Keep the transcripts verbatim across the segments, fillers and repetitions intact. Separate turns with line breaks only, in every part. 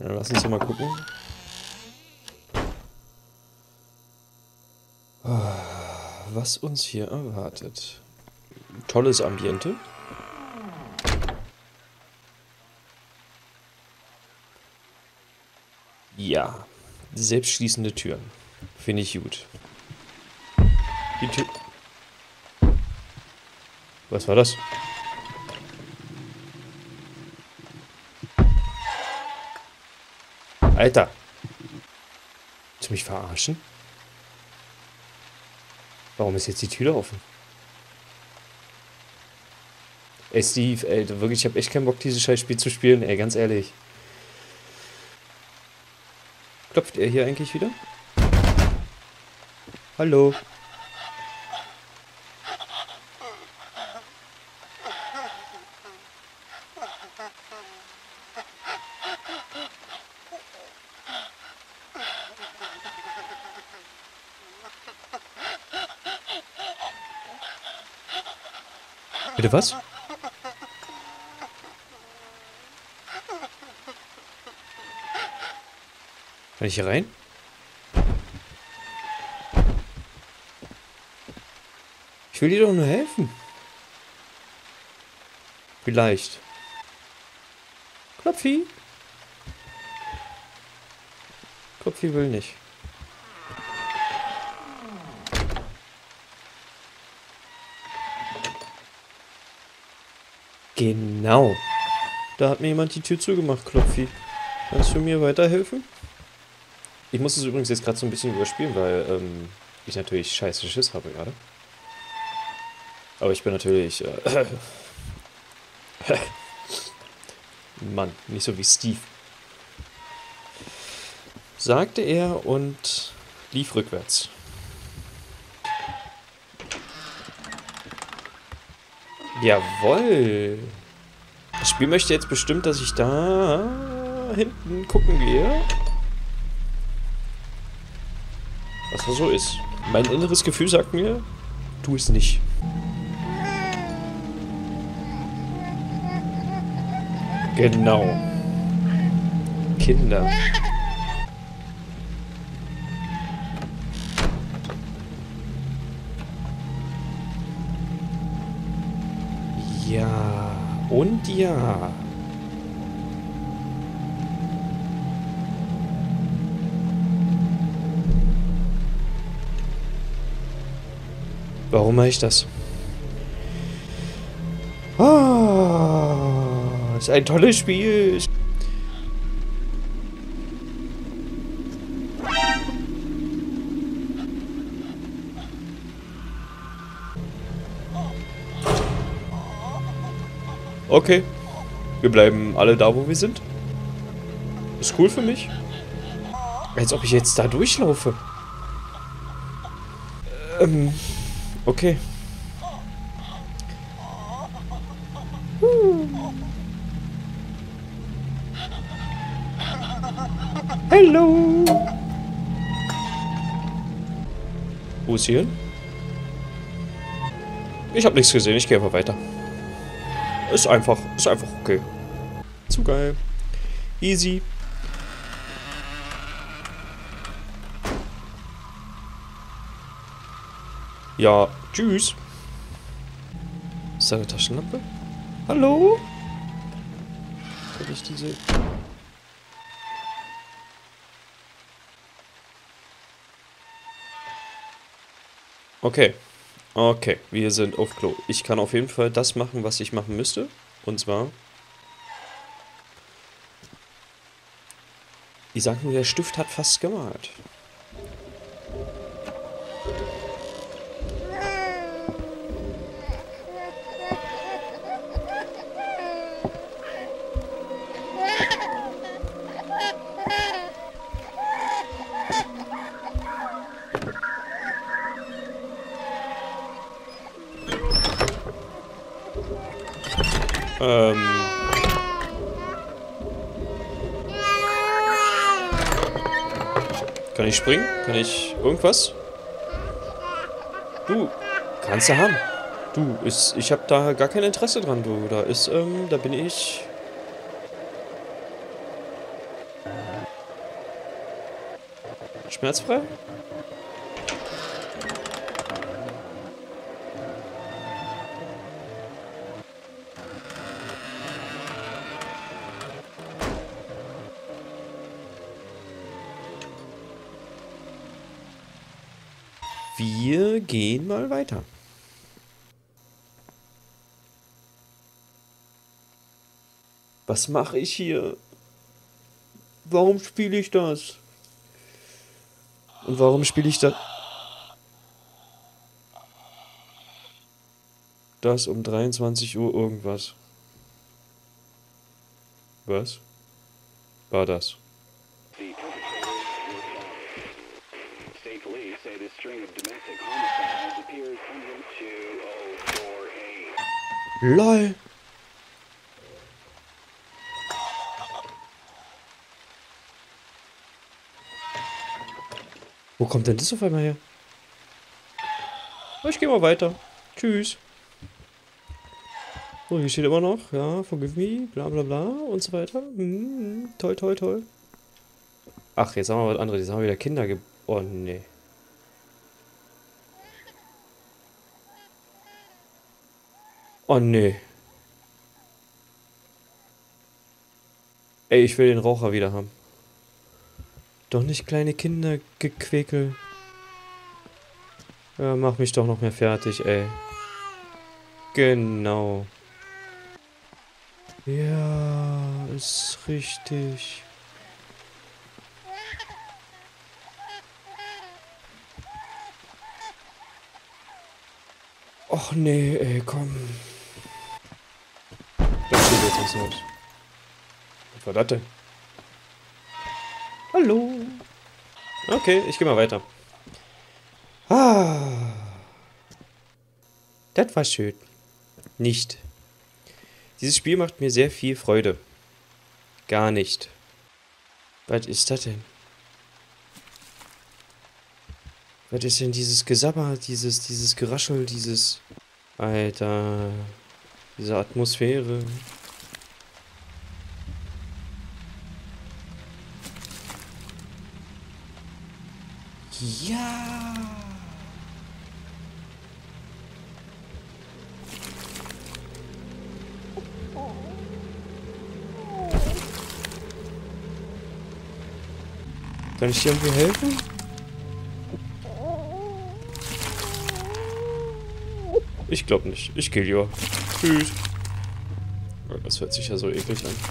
Ja, lass uns doch mal gucken. Was uns hier erwartet. Tolles Ambiente. Ja, selbstschließende Türen. Finde ich gut. Die Tür... Was war das? Alter! Willst du mich verarschen? Warum ist jetzt die Tür offen? Ey, Steve, ey, wirklich, ich hab echt keinen Bock, dieses Scheißspiel zu spielen, ey, ganz ehrlich. Klopft er hier eigentlich wieder? Hallo? Bitte was? Kann ich hier rein? Ich will dir doch nur helfen. Vielleicht. Klopfi. Klopfi will nicht. Genau. Da hat mir jemand die Tür zugemacht, Klopfi. Kannst du mir weiterhelfen? Ich muss es übrigens jetzt gerade so ein bisschen überspielen, weil ähm, ich natürlich scheiße Schiss habe gerade. Aber ich bin natürlich... Äh, Mann, nicht so wie Steve. Sagte er und lief rückwärts. Jawohl. Das Spiel möchte jetzt bestimmt, dass ich da hinten gucken gehe. Was da so ist. Mein inneres Gefühl sagt mir, tu es nicht. Genau. Kinder. Ja. Und ja. Warum mache ich das? Ah, ist ein tolles Spiel. Okay. Wir bleiben alle da, wo wir sind. Ist cool für mich. Als ob ich jetzt da durchlaufe. Ähm... Okay. Hallo. Wo ist sie hin? Ich habe nichts gesehen, ich gehe einfach weiter. Ist einfach, ist einfach okay. Zu geil. Easy. Ja, tschüss. Ist da eine Taschenlampe? Hallo? Kann ich diese... Okay. Okay, wir sind auf Klo. Ich kann auf jeden Fall das machen, was ich machen müsste. Und zwar... Ich sag nur, der Stift hat fast gemalt. Ähm. Kann ich springen? Kann ich irgendwas? Du, kannst du haben. Du, ist, ich habe da gar kein Interesse dran, du. Da ist, ähm, da bin ich... Schmerzfrei? Wir gehen mal weiter. Was mache ich hier? Warum spiele ich das? Und warum spiele ich das? Das um dreiundzwanzig Uhr irgendwas. Was? War das? LOL! Wo kommt denn das auf einmal her? Ich gehe mal weiter. Tschüss. So, hier steht immer noch, ja, forgive me, bla bla bla und so weiter. Hm, toll, toll, toll. Ach, jetzt haben wir was anderes. Jetzt haben wir wieder Kinder ge... Oh, nee. Oh, nee. Ey, ich will den Raucher wieder haben. Doch nicht kleine Kinder gequäkel. Ja, mach mich doch noch mehr fertig, ey. Genau. Ja, ist richtig. Och nee, ey, komm. Das steht jetzt ins Haus. Was war das denn? Hallo. Okay, ich geh mal weiter. Ah. Das war schön. Nicht. Dieses Spiel macht mir sehr viel Freude. Gar nicht. Was ist das denn? Was ist denn dieses Gesabber, dieses, dieses Geraschel, dieses... Alter... Diese Atmosphäre. Ja! Kann ich dir irgendwie helfen? Ich glaube nicht. Ich gehe lieber. Tschüss. Das hört sich ja so eklig an.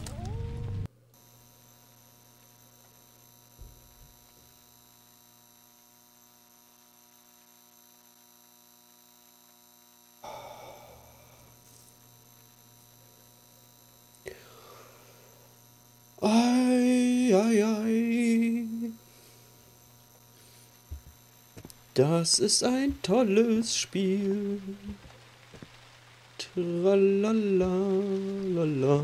Ei, ei, ei. Das ist ein tolles Spiel. Tralalala.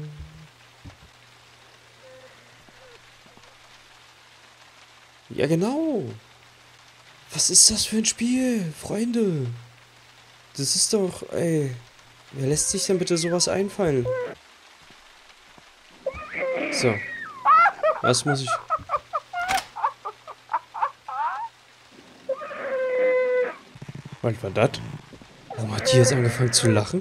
Ja, genau. Was ist das für ein Spiel, Freunde? Das ist doch, ey. Wer lässt sich denn bitte sowas einfallen? So. Was muss ich... Was war das? Warum hat die jetzt angefangen zu lachen?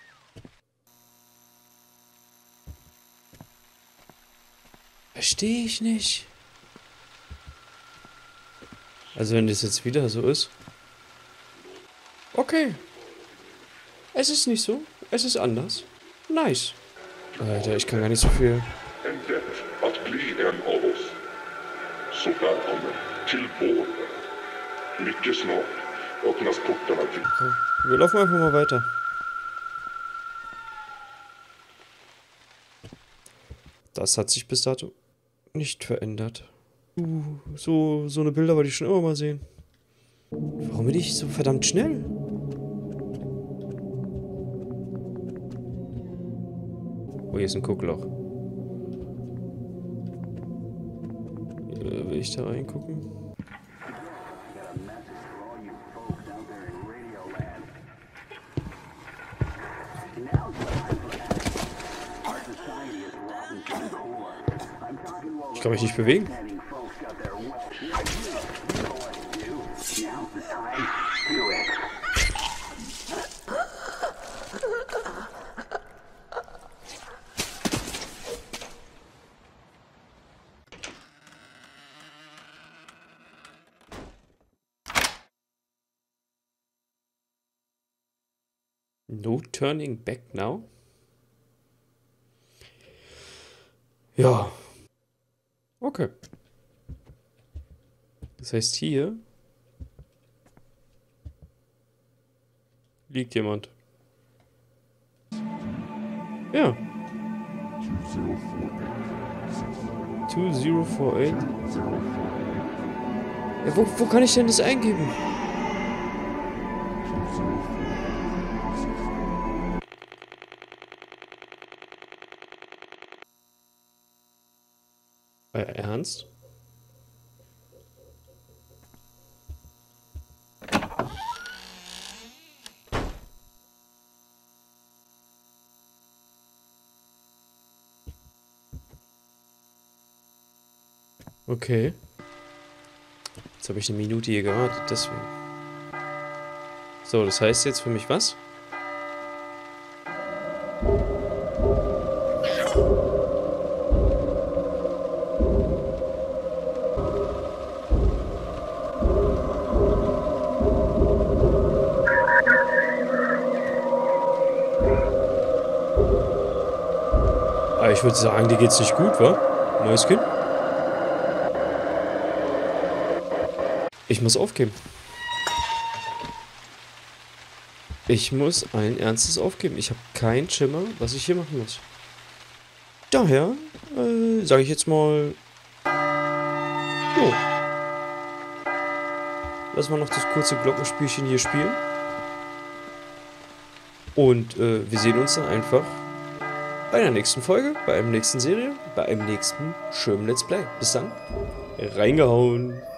Verstehe ich nicht. Also wenn das jetzt wieder so ist. Okay. Es ist nicht so. Es ist anders. Nice. Alter, ich kann gar nicht so viel.
Entdeckt att bli en av oss. Så välkommen till vår. Mycket snart öppnas portarna till...
Okay. Wir laufen einfach mal weiter. Das hat sich bis dato nicht verändert. Uh, so, so eine Bilder wollte ich schon immer mal sehen. Warum bin ich so verdammt schnell? Oh, hier ist ein Guckloch. Äh, will ich da reingucken? Ich kann mich nicht bewegen. No turning back now? Ja. Okay. Das heißt, hier liegt jemand. Ja. zweitausendachtzig. Ja, wo, wo kann ich denn das eingeben? Äh, ernst? Okay. Jetzt habe ich eine Minute hier gewartet, deswegen. So, das heißt jetzt für mich was? Aber ich würde sagen, dir geht's nicht gut, wa? Neues Kind? Ich muss aufgeben. Ich muss ein Ernstes aufgeben. Ich habe keinen Schimmer, was ich hier machen muss. Daher, äh, sage ich jetzt mal... Jo. Lassen wir noch das kurze Glockenspielchen hier spielen. Und äh, wir sehen uns dann einfach bei der nächsten Folge, bei einem nächsten Serie, bei einem nächsten schönen Let's Play. Bis dann. Reingehauen.